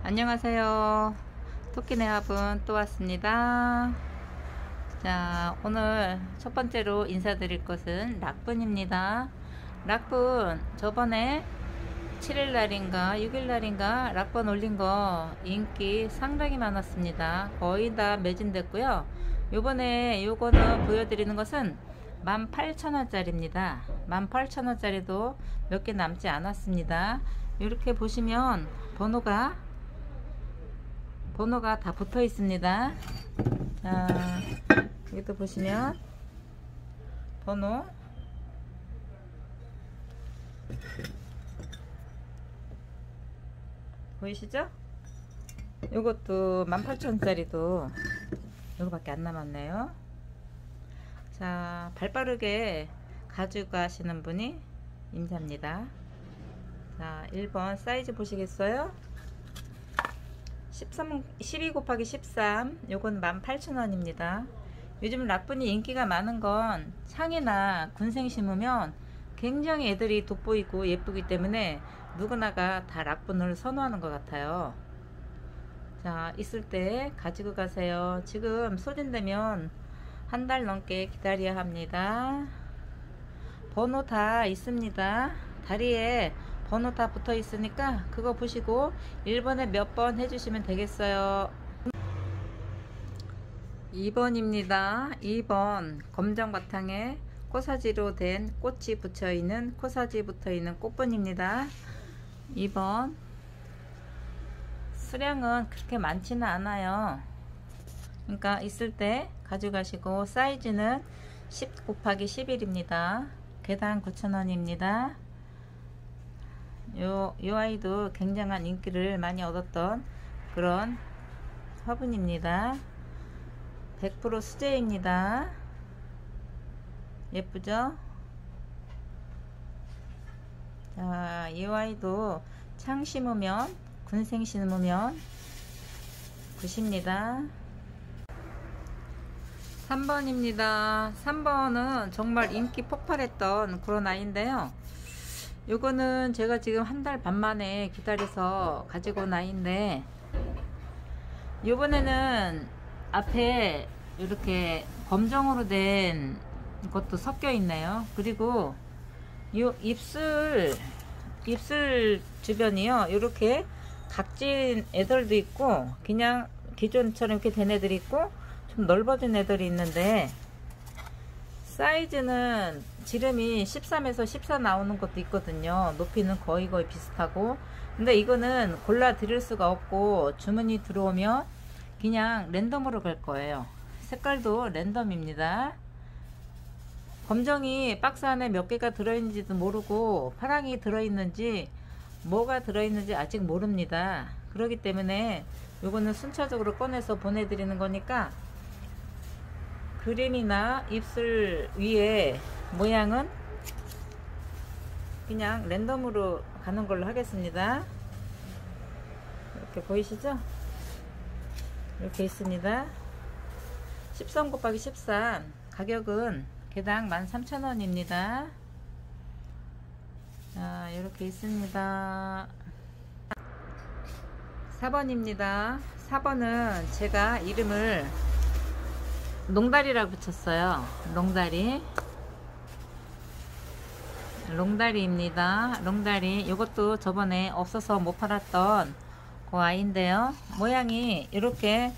안녕하세요. 토끼네 화분 또 왔습니다. 자, 오늘 첫 번째로 인사드릴 것은 락분입니다. 락분 저번에 7일날인가 6일날인가 락분 올린 거 인기 상당히 많았습니다. 거의 다 매진됐고요. 요번에 요거는 보여드리는 것은 18,000원짜리입니다 18,000원짜리도 몇 개 남지 않았습니다. 이렇게 보시면 번호가 다 붙어 있습니다. 자, 여기도 보시면 번호 보이시죠? 요것도 18,000원짜리도 요거밖에 안 남았네요. 자, 발빠르게 가져가시는 분이 임자입니다. 자, 1번 사이즈 보시겠어요? 12 곱하기 13, 요건 18,000원입니다. 요즘 락분이 인기가 많은 건 창이나 군생 심으면 굉장히 애들이 돋보이고 예쁘기 때문에 누구나가 다 락분을 선호하는 것 같아요. 자, 있을 때 가지고 가세요. 지금 소진되면 한 달 넘게 기다려야 합니다. 번호 다 있습니다. 다리에 번호 다 붙어 있으니까 그거 보시고 1번에 몇 번 해주시면 되겠어요. 2번입니다. 2번 검정 바탕에 코사지로 된 꽃이 붙여 있는 코사지 붙어 있는 꽃분입니다. 2번 수량은 그렇게 많지는 않아요. 그러니까 있을 때 가져가시고 사이즈는 10 곱하기 11입니다. 개당 9,000원입니다. 요 아이도 굉장한 인기를 많이 얻었던 그런 화분입니다. 100% 수제입니다. 예쁘죠? 자, 이 아이도 창 심으면 군생 심으면 굿입니다. 3번입니다. 3번은 정말 인기 폭발했던 그런 아이인데요. 요거는 제가 지금 한 달 반 만에 기다려서 가지고 온 아이인데, 요번에는 앞에 이렇게 검정으로 된 것도 섞여 있네요. 그리고 요 입술 주변이요, 이렇게 각진 애들도 있고 그냥 기존처럼 이렇게 된 애들이 있고 좀 넓어진 애들이 있는데, 사이즈는 지름이 13에서 14 나오는 것도 있거든요. 높이는 거의 비슷하고. 근데 이거는 골라 드릴 수가 없고 주문이 들어오면 그냥 랜덤으로 갈 거예요. 색깔도 랜덤입니다. 검정이 박스 안에 몇 개가 들어있는지도 모르고 파랑이 들어있는지 뭐가 들어있는지 아직 모릅니다. 그렇기 때문에 요거는 순차적으로 꺼내서 보내드리는 거니까 그림이나 입술 위에 모양은 그냥 랜덤으로 가는 걸로 하겠습니다. 이렇게 보이시죠? 이렇게 있습니다. 13 곱하기 13, 가격은 개당 13,000원입니다. 자, 이렇게 있습니다. 4번입니다. 4번은 제가 이름을 롱다리라고 붙였어요. 롱다리입니다. 롱다리. 이것도 저번에 없어서 못 팔았던 그 아이인데요. 모양이 이렇게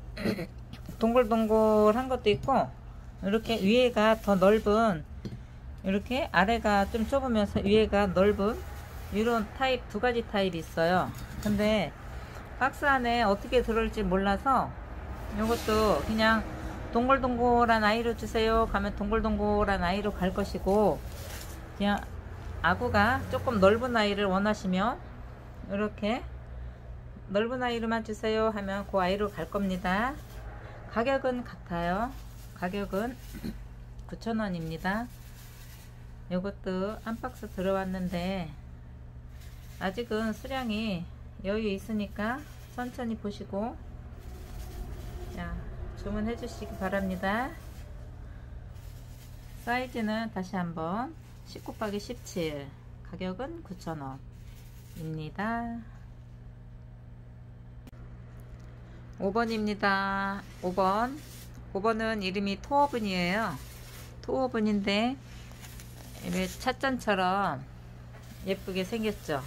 동글동글한 것도 있고, 이렇게 위에가 더 넓은, 이렇게 아래가 좀 좁으면서 위에가 넓은 이런 타입, 두 가지 타입이 있어요. 근데 박스 안에 어떻게 들어올지 몰라서 이것도 그냥 동글동글한 아이로 주세요 가면 동글동글한 아이로 갈 것이고, 그냥 아구가 조금 넓은 아이를 원하시면 이렇게 넓은 아이로만 주세요 하면 그 아이로 갈 겁니다. 가격은 같아요. 가격은 9,000원입니다. 이것도 한 박스 들어왔는데 아직은 수량이 여유 있으니까 천천히 보시고, 자, 주문해 주시기 바랍니다. 사이즈는 다시 한번 10 곱하기 17, 가격은 9,000원입니다. 5번입니다. 5번. 5번은 이름이 토어분이에요. 토어분인데 이게 찻잔처럼 예쁘게 생겼죠.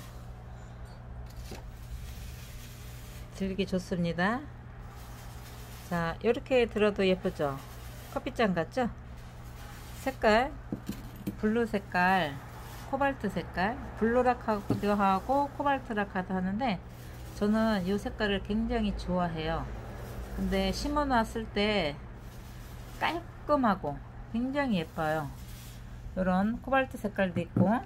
들기 좋습니다. 자, 이렇게 들어도 예쁘죠. 커피잔 같죠. 색깔 블루 색깔, 코발트 색깔, 블루락하고도 하고 코발트락하도 하는데 저는 이 색깔을 굉장히 좋아해요. 근데 심어 놨을 때 깔끔하고 굉장히 예뻐요. 이런 코발트 색깔도 있고,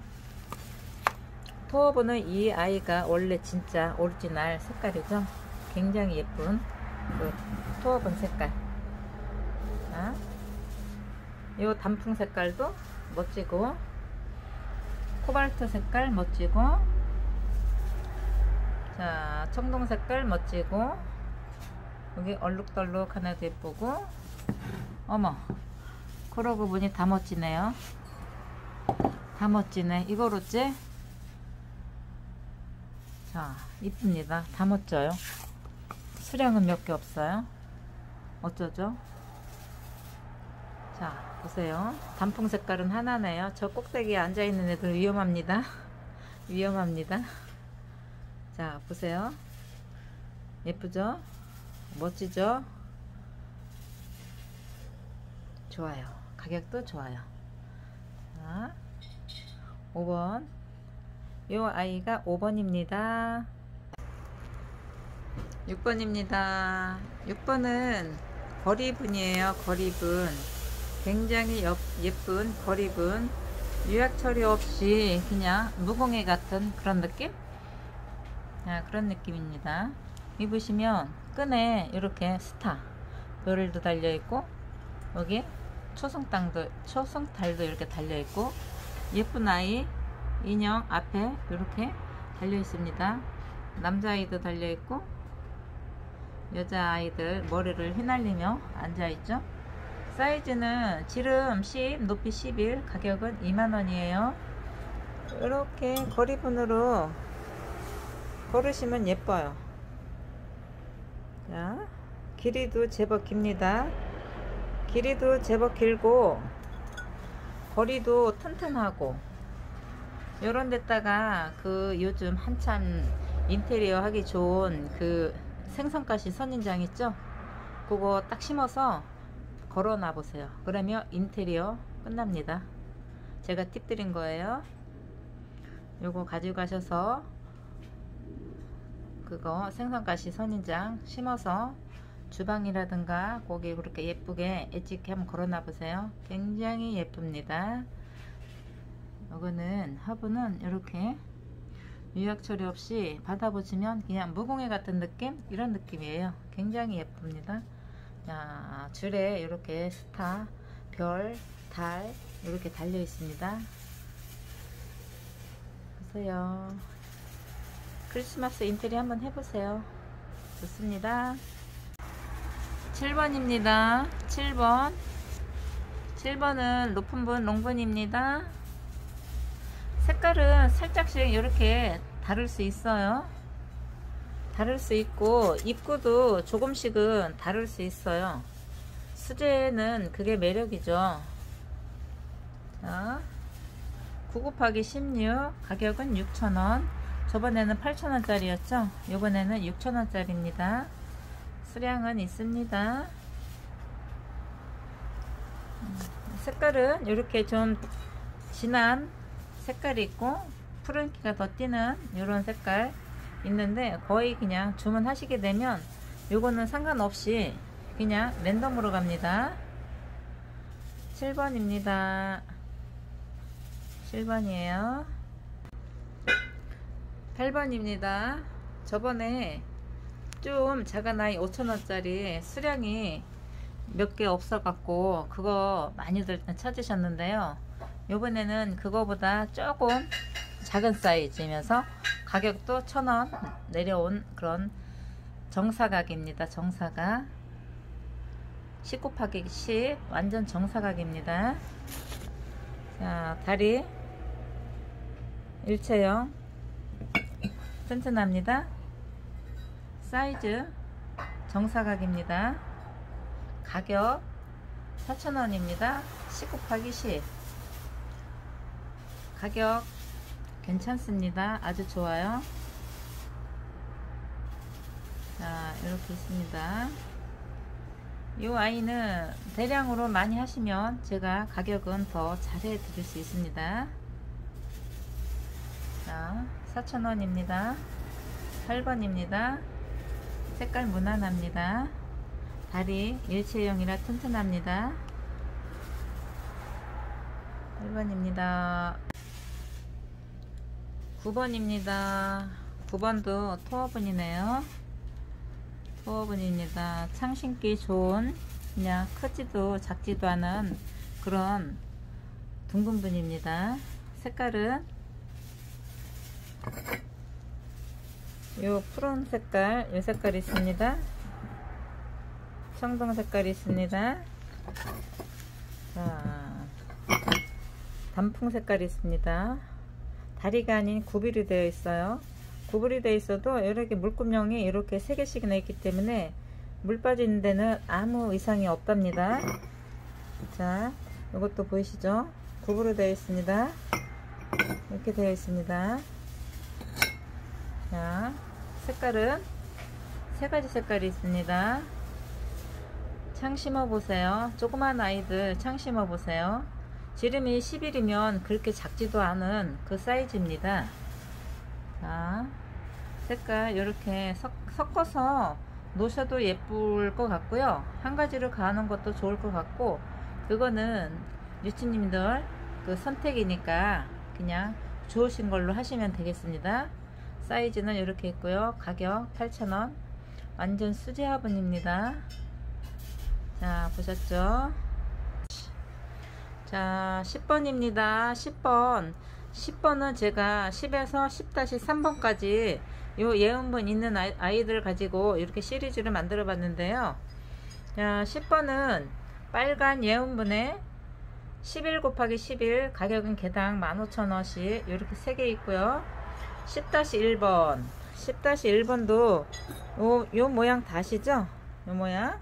토어분은 이 아이가 원래 진짜 오리지널 색깔이죠. 굉장히 예쁜 그 토어분 색깔. 자, 이 단풍 색깔도 멋지고, 코발트 색깔 멋지고, 자, 청동 색깔 멋지고, 여기 얼룩덜룩 하나도 예쁘고, 어머, 그러고 보니 다 멋지네요. 다 멋지네. 이거로지? 자, 이쁩니다. 다 멋져요. 수량은 몇 개 없어요. 어쩌죠? 자, 보세요. 단풍 색깔은 하나네요. 저 꼭대기에 앉아있는 애들 위험합니다. 위험합니다. 자, 보세요. 예쁘죠? 멋지죠? 좋아요. 가격도 좋아요. 자, 5번. 이 아이가 5번입니다. 6번입니다. 6번은 거리분이에요. 거리분. 굉장히 예쁜 거리분. 유약 처리 없이 그냥 무공해 같은 그런 느낌? 자, 그런 느낌입니다. 입으시면 끈에 이렇게 스타 요를도 달려있고, 여기 초승달도 이렇게 달려있고, 예쁜 아이 인형 앞에 이렇게 달려 있습니다. 남자아이도 달려 있고, 여자아이들 머리를 휘날리며 앉아있죠. 사이즈는 지름 10, 높이 11, 가격은 2만원이에요. 이렇게 거리분으로 걸으시면 예뻐요. 자, 길이도 제법 깁니다. 길이도 제법 길고, 거리도 튼튼하고, 요런 데다가 그 요즘 한참 인테리어 하기 좋은 그 생선가시 선인장 있죠? 그거 딱 심어서 걸어 놔 보세요. 그러면 인테리어 끝납니다. 제가 팁 드린 거예요. 요거 가지고 가셔서 그거 생선가시 선인장 심어서 주방이라든가 거기 그렇게 예쁘게 엣지게 한번 걸어 놔 보세요. 굉장히 예쁩니다. 이거는 화분은 이렇게 유약 처리 없이 받아보시면 그냥 무공해 같은 느낌? 이런 느낌이에요. 굉장히 예쁩니다. 자, 줄에 이렇게 스타, 별, 달 이렇게 달려 있습니다. 보세요. 크리스마스 인테리어 한번 해보세요. 좋습니다. 7번입니다. 7번. 7번은 높은 분 롱분입니다. 색깔은 살짝씩 이렇게 다를 수 있어요. 다를 수 있고, 입구도 조금씩은 다를 수 있어요. 수제는 그게 매력이죠. 자, 9 곱하기 16, 가격은 6,000원. 저번에는 8,000원짜리였죠. 이번에는 6,000원짜리입니다. 수량은 있습니다. 색깔은 이렇게 좀 진한 색깔이 있고, 푸른기가 더 띄는 이런 색깔 있는데, 거의 그냥 주문하시게 되면 요거는 상관없이 그냥 랜덤으로 갑니다. 7번입니다. 7번이에요. 8번입니다. 저번에 좀 작은 아이 5,000원짜리 수량이 몇 개 없어 갖고 그거 많이들 찾으셨는데요. 요번에는 그거보다 조금 작은 사이즈면서 가격도 1,000원 내려온 그런 정사각입니다. 정사각 10 곱하기 10 완전 정사각입니다. 자, 다리 일체형 튼튼합니다. 사이즈 정사각입니다. 가격 4,000원입니다. 10 곱하기 10. 가격 괜찮습니다. 아주 좋아요. 자, 이렇게 있습니다. 이 아이는 대량으로 많이 하시면 제가 가격은 더 잘해 드릴 수 있습니다. 자, 4,000원입니다. 8번입니다. 색깔 무난합니다. 다리 일체형이라 튼튼합니다. 8번입니다. 9번입니다. 9번도 토어분이네요. 토어분입니다. 창 신기 좋은, 그냥 크지도 작지도 않은 그런 둥근 분입니다. 색깔은 요 푸른 색깔, 요 색깔이 있습니다. 청동 색깔이 있습니다. 자, 단풍 색깔이 있습니다. 다리가 아닌 구빌이 되어 있어요. 구불이 되어 있어도 이렇게 물구멍이 이렇게 3개씩이나 있기 때문에 물 빠지는 데는 아무 이상이 없답니다. 자, 이것도 보이시죠? 구불이 되어 있습니다. 이렇게 되어 있습니다. 자, 색깔은 3가지 색깔이 있습니다. 창 심어 보세요. 조그만 아이들 창 심어 보세요. 지름이 11이면 그렇게 작지도 않은 그 사이즈입니다. 자, 색깔 이렇게 섞어서 놓으셔도 예쁠 것 같고요. 한 가지로 가는 것도 좋을 것 같고, 그거는 유치님들 그 선택이니까 그냥 좋으신 걸로 하시면 되겠습니다. 사이즈는 이렇게 있고요. 가격 8,000원. 완전 수제 화분입니다. 자, 보셨죠? 자, 10번입니다. 10번은 제가 10에서 10-3번까지 요 예은분 있는 아이들 가지고 이렇게 시리즈를 만들어 봤는데요. 자, 10번은 빨간 예은분에 11 곱하기 11, 가격은 개당 15,000원씩 이렇게 3개 있고요. 10-1번 10-1번도 요 모양 다 아시죠? 요 모양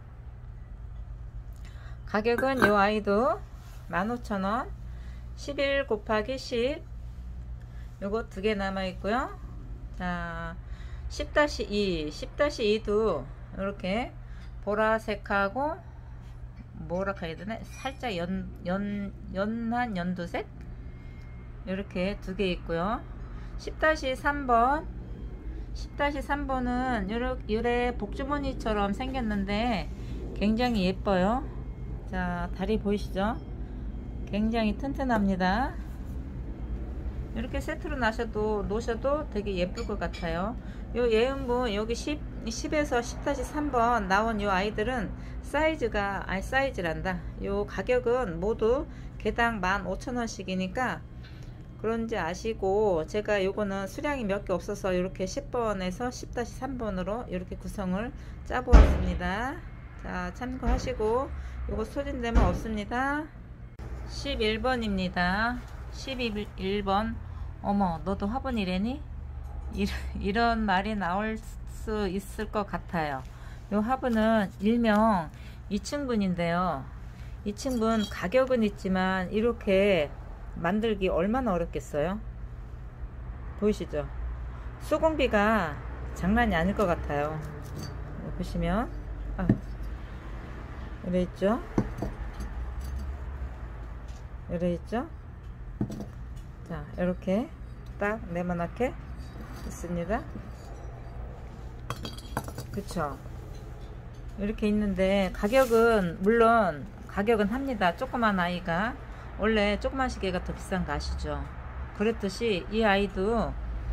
가격은 요 아이도 15,000원. 11 곱하기 10 요거 2개 남아 있고요. 자, 10-2 10-2도 이렇게 보라색하고 뭐라 해야 되나, 살짝 연한 연두색 이렇게 2개 있고요. 10-3번 10-3번은 요래 복주머니처럼 생겼는데 굉장히 예뻐요. 자, 다리 보이시죠? 굉장히 튼튼합니다. 이렇게 세트로 놓으셔도 되게 예쁠 것 같아요. 요 예은분 여기 10에서 10-3번 나온 요 아이들은 사이즈란다. 요 가격은 모두 개당 15,000원씩이니까 그런지 아시고, 제가 요거는 수량이 몇 개 없어서 이렇게 10번에서 10-3번으로 이렇게 구성을 짜 보았습니다. 자, 참고하시고, 요거 소진되면 없습니다. 11번입니다. 11번. 어머, 너도 화분이래니? 이런 말이 나올 수 있을 것 같아요. 요 화분은 일명 2층분인데요. 2층분 가격은 있지만 이렇게 만들기 얼마나 어렵겠어요? 보이시죠? 수공비가 장난이 아닐 것 같아요. 보시면 이래 있죠? 이래 있죠? 자, 이렇게 딱 네모나게 있습니다. 그쵸? 이렇게 있는데 가격은 물론 가격은 합니다. 조그만 아이가 원래 조그만 시계가 더 비싼 거 아시죠? 그랬듯이 이 아이도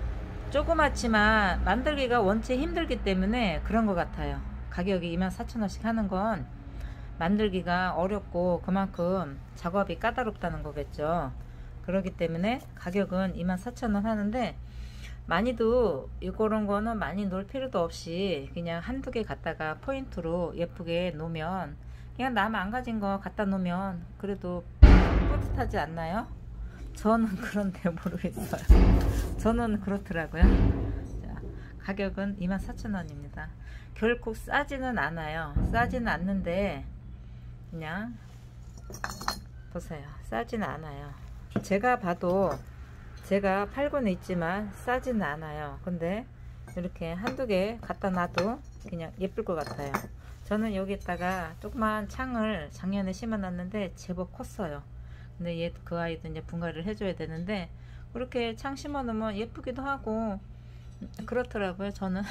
조그맣지만 만들기가 원체 힘들기 때문에 그런 것 같아요. 가격이 24,000원씩 하는 건 만들기가 어렵고 그만큼 작업이 까다롭다는 거겠죠. 그렇기 때문에 가격은 24,000원 하는데, 많이도 이런 거는 많이 놓을 필요도 없이 그냥 한두 개 갖다가 포인트로 예쁘게 놓으면, 그냥 남 안 가진 거 갖다 놓으면 그래도 뿌듯하지 않나요? 저는 그런데 모르겠어요. 저는 그렇더라고요. 자, 가격은 24,000원입니다. 결코 싸지는 않아요. 싸지는 않는데 그냥 보세요. 싸지는 않아요. 제가 봐도 제가 팔고는 있지만 싸지는 않아요. 근데 이렇게 한두 개 갖다 놔도 그냥 예쁠 것 같아요. 저는 여기다가 조그만 창을 작년에 심어 놨는데 제법 컸어요. 근데 얘 그 아이도 이제 분갈이를 해줘야 되는데 그렇게 창 심어 놓으면 예쁘기도 하고 그렇더라고요. 저는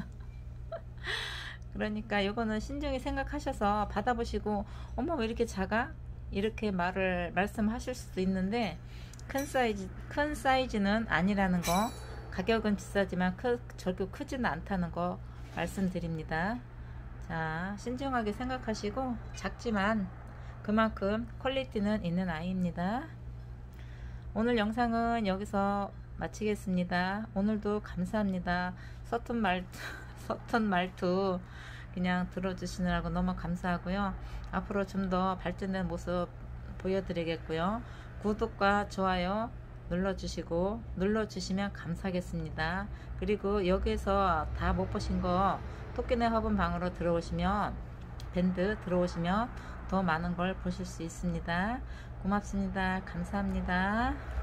그러니까 이거는 신중히 생각하셔서 받아보시고 어머 왜 이렇게 작아? 이렇게 말씀하실 수도 있는데 큰 사이즈는 아니라는 거, 가격은 비싸지만 절대 크지는 않다는 거 말씀드립니다. 자, 신중하게 생각하시고 작지만 그만큼 퀄리티는 있는 아이입니다. 오늘 영상은 여기서 마치겠습니다. 오늘도 감사합니다. 서툰 말투 그냥 들어주시느라고 너무 감사하고요. 앞으로 좀 더 발전된 모습 보여드리겠고요. 구독과 좋아요 눌러주시면 감사하겠습니다. 그리고 여기에서 다 못 보신 거 토끼네 화분 방으로 들어오시면 밴드 들어오시면 더 많은 걸 보실 수 있습니다. 고맙습니다. 감사합니다.